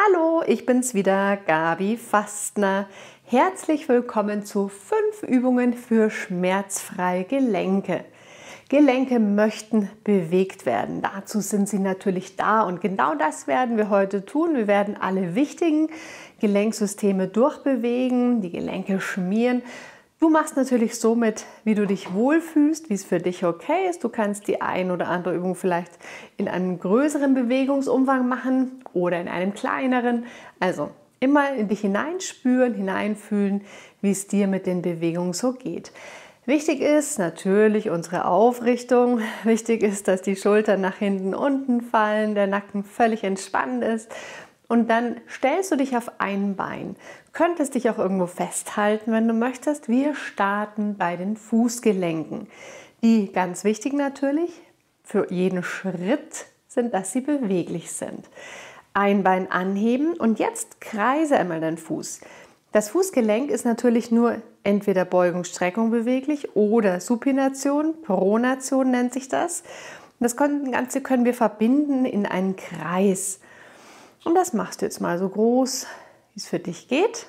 Hallo, ich bin's wieder, Gabi Fastner. Herzlich willkommen zu 5 Übungen für schmerzfreie Gelenke. Gelenke möchten bewegt werden. Dazu sind sie natürlich da und genau das werden wir heute tun. Wir werden alle wichtigen Gelenksysteme durchbewegen, die Gelenke schmieren. Du machst natürlich so mit, wie du dich wohlfühlst, wie es für dich okay ist. Du kannst die ein oder andere Übung vielleicht in einem größeren Bewegungsumfang machen oder in einem kleineren. Also immer in dich hineinspüren, hineinfühlen, wie es dir mit den Bewegungen so geht. Wichtig ist natürlich unsere Aufrichtung. Wichtig ist, dass die Schultern nach hinten unten fallen, der Nacken völlig entspannt ist. Und dann stellst du dich auf ein Bein. Du könntest dich auch irgendwo festhalten, wenn du möchtest. Wir starten bei den Fußgelenken. Die ganz wichtig natürlich für jeden Schritt sind, dass sie beweglich sind. Ein Bein anheben und jetzt kreise einmal deinen Fuß. Das Fußgelenk ist natürlich nur entweder Beugung, Streckung beweglich oder Supination, Pronation nennt sich das. Das Ganze können wir verbinden in einen Kreis. Und das machst du jetzt mal so groß, wie es für dich geht.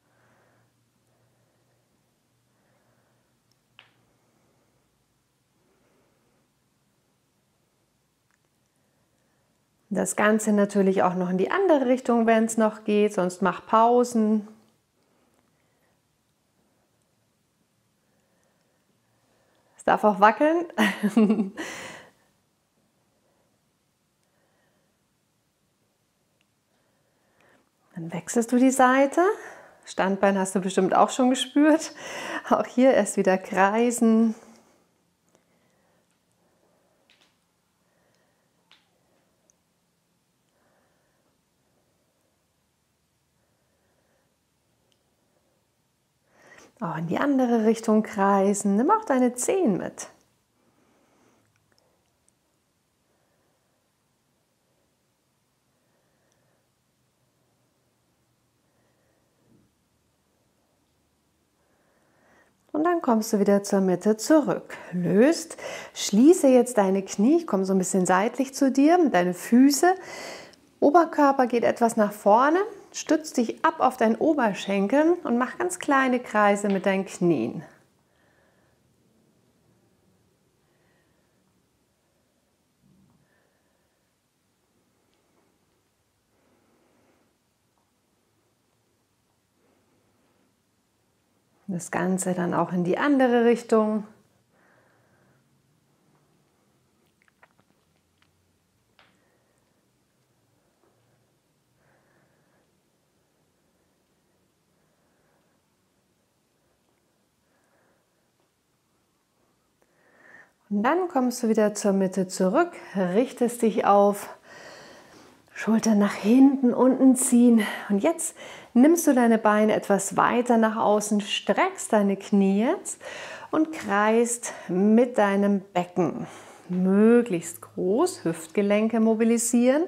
Das Ganze natürlich auch noch in die andere Richtung, wenn es noch geht, sonst mach Pausen. Es darf auch wackeln. Dann wechselst du die Seite. Standbein hast du bestimmt auch schon gespürt. Auch hier erst wieder kreisen. Auch in die andere Richtung kreisen. Nimm auch deine Zehen mit. Und dann kommst du wieder zur Mitte zurück. Löst, schließe jetzt deine Knie, komm so ein bisschen seitlich zu dir, deine Füße. Oberkörper geht etwas nach vorne, stütz dich ab auf deinen Oberschenkeln und mach ganz kleine Kreise mit deinen Knien. Das Ganze dann auch in die andere Richtung. Und dann kommst du wieder zur Mitte zurück, richtest dich auf, Schultern nach hinten, unten ziehen. Und jetzt nimmst du deine Beine etwas weiter nach außen, streckst deine Knie jetzt und kreist mit deinem Becken. Möglichst groß, Hüftgelenke mobilisieren.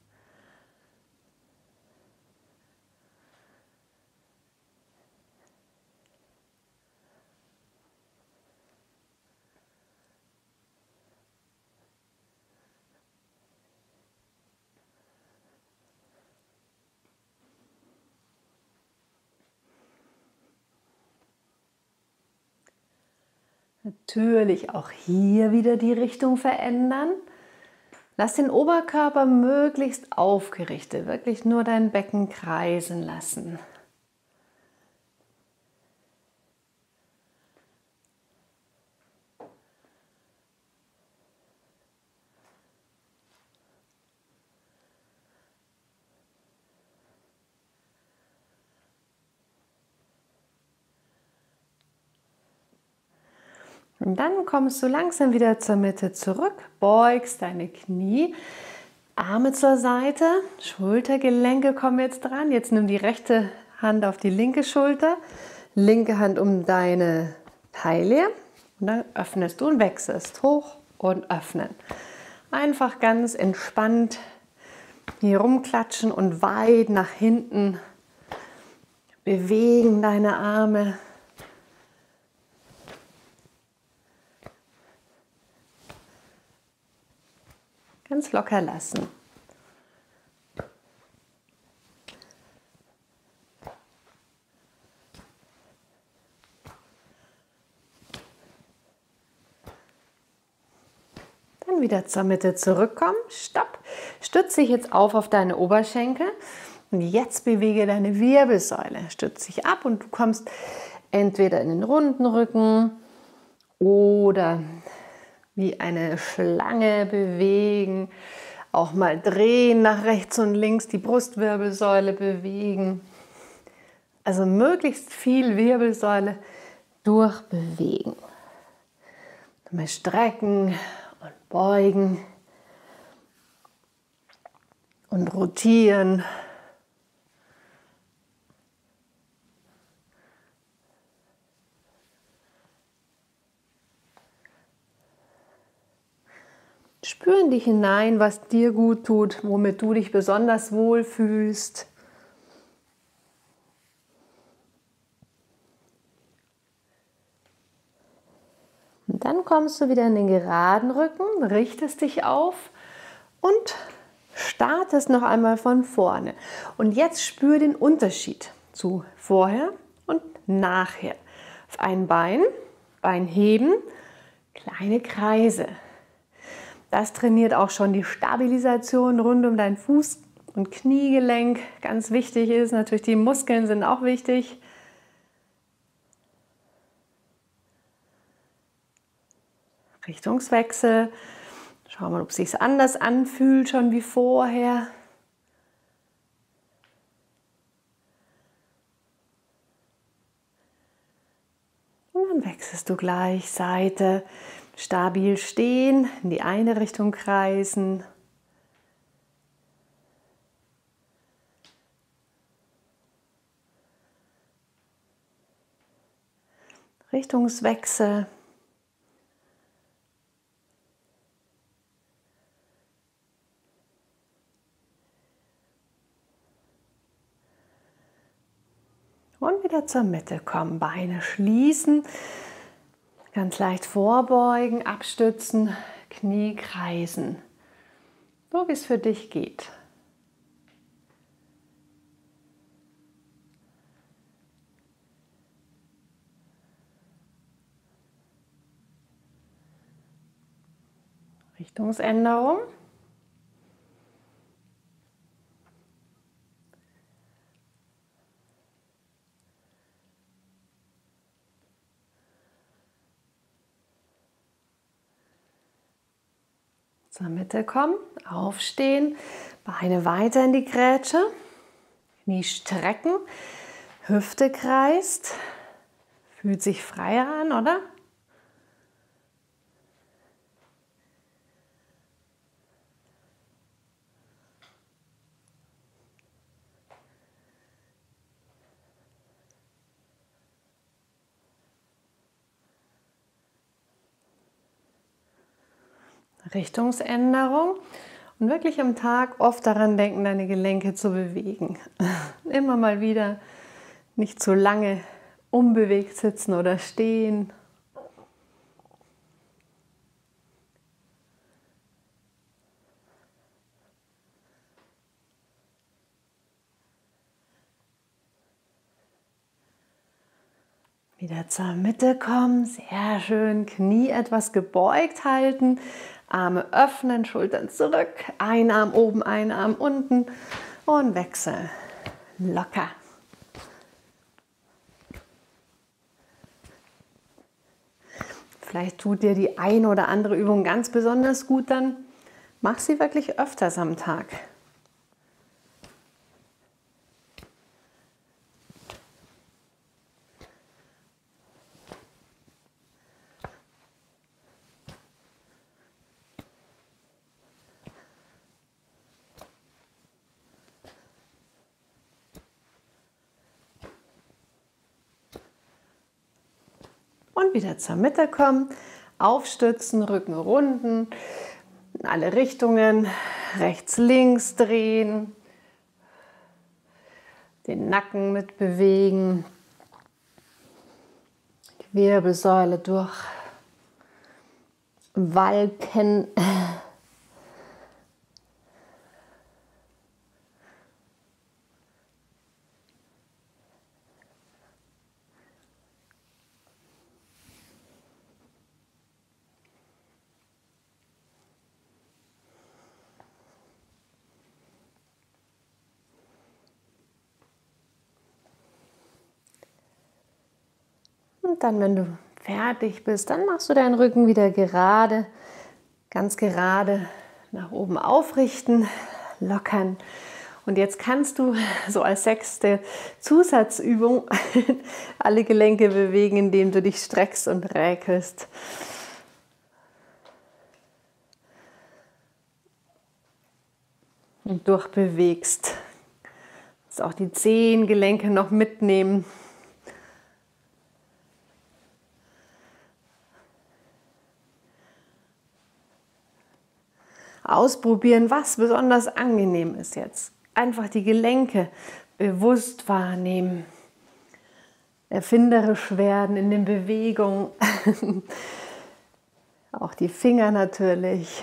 Natürlich auch hier wieder die Richtung verändern. Lass den Oberkörper möglichst aufgerichtet, wirklich nur dein Becken kreisen lassen. Und dann kommst du langsam wieder zur Mitte zurück, beugst deine Knie, Arme zur Seite, Schultergelenke kommen jetzt dran. Jetzt nimm die rechte Hand auf die linke Schulter, linke Hand um deine Taille und dann öffnest du und wechselst. Hoch und öffnen. Einfach ganz entspannt hier rumklatschen und weit nach hinten bewegen deine Arme. Ganz locker lassen. Und wieder zur Mitte zurückkommen. Stopp. Stütze dich jetzt auf deine Oberschenkel. Und jetzt bewege deine Wirbelsäule. Stütze dich ab und du kommst entweder in den runden Rücken oder wie eine Schlange bewegen. Auch mal drehen nach rechts und links, die Brustwirbelsäule bewegen. Also möglichst viel Wirbelsäule durchbewegen. Mal strecken und beugen und rotieren. Spür in dich hinein, was dir gut tut, womit du dich besonders wohl fühlst. Und dann kommst du wieder in den geraden Rücken, richtest dich auf und startest noch einmal von vorne. Und jetzt spür den Unterschied zu vorher und nachher. Auf ein Bein, Bein heben, kleine Kreise. Das trainiert auch schon die Stabilisation rund um dein Fuß- und Kniegelenk. Ganz wichtig ist natürlich, die Muskeln sind auch wichtig. Richtungswechsel. Schau mal, ob es sich anders anfühlt schon wie vorher. Und dann wechselst du gleich Seite. Stabil stehen, in die eine Richtung kreisen. Richtungswechsel. Und wieder zur Mitte kommen, Beine schließen, ganz leicht vorbeugen, abstützen, Knie kreisen, so wie es für dich geht. Richtungsänderung. Zur Mitte kommen, aufstehen, Beine weiter in die Grätsche, Knie strecken, Hüfte kreist, fühlt sich freier an, oder? Richtungsänderung und wirklich am Tag oft daran denken, deine Gelenke zu bewegen. Immer mal wieder, nicht zu lange unbewegt sitzen oder stehen. Wieder zur Mitte kommen, sehr schön, Knie etwas gebeugt halten, Arme öffnen, Schultern zurück, ein Arm oben, ein Arm unten und wechseln, locker. Vielleicht tut dir die eine oder andere Übung ganz besonders gut, dann mach sie wirklich öfters am Tag. Und wieder zur Mitte kommen, aufstützen, Rücken runden, in alle Richtungen, rechts, links drehen, den Nacken mit bewegen, die Wirbelsäule durchwalken. Und dann, wenn du fertig bist, dann machst du deinen Rücken wieder gerade, ganz gerade nach oben aufrichten, lockern. Und jetzt kannst du so als 6. Zusatzübung alle Gelenke bewegen, indem du dich streckst und räkelst. Und durchbewegst. Du auch die Zehengelenke noch mitnehmen. Ausprobieren, was besonders angenehm ist jetzt. Einfach die Gelenke bewusst wahrnehmen. Erfinderisch werden in den Bewegungen. Auch die Finger natürlich.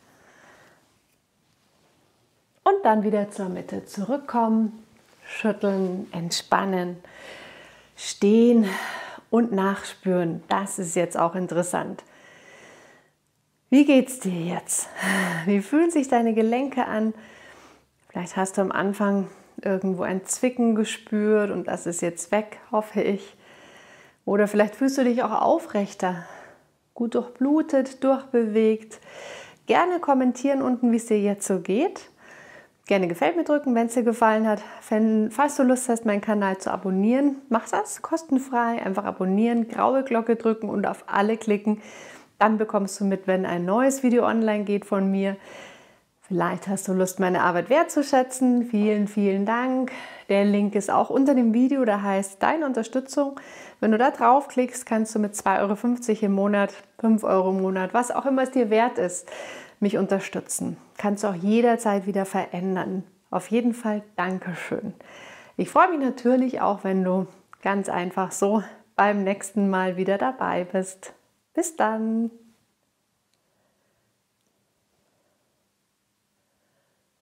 Und dann wieder zur Mitte zurückkommen, schütteln, entspannen, stehen und nachspüren. Das ist jetzt auch interessant. Wie geht's dir jetzt? Wie fühlen sich deine Gelenke an? Vielleicht hast du am Anfang irgendwo ein Zwicken gespürt und das ist jetzt weg, hoffe ich. Oder vielleicht fühlst du dich auch aufrechter, gut durchblutet, durchbewegt. Gerne kommentieren unten, wie es dir jetzt so geht. Gerne gefällt mir drücken, wenn es dir gefallen hat. Falls du Lust hast, meinen Kanal zu abonnieren, mach das kostenfrei. Einfach abonnieren, graue Glocke drücken und auf alle klicken. Dann bekommst du mit, wenn ein neues Video online geht von mir. Vielleicht hast du Lust, meine Arbeit wertzuschätzen. Vielen, vielen Dank. Der Link ist auch unter dem Video, da heißt Deine Unterstützung. Wenn du da draufklickst, kannst du mit 2,50 € im Monat, 5 € im Monat, was auch immer es dir wert ist, mich unterstützen. Kannst du auch jederzeit wieder verändern. Auf jeden Fall Dankeschön. Ich freue mich natürlich auch, wenn du ganz einfach so beim nächsten Mal wieder dabei bist. Bis dann!